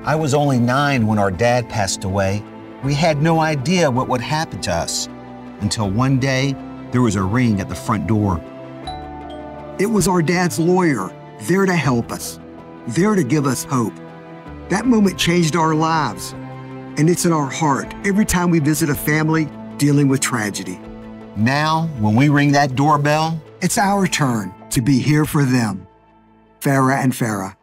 I was only 9 when our dad passed away. We had no idea what would happen to us until one day there was a ring at the front door. It was our dad's lawyer, there to help us, there to give us hope. That moment changed our lives, and it's in our heart every time we visit a family dealing with tragedy. Now, when we ring that doorbell, it's our turn to be here for them. Farah and Farah.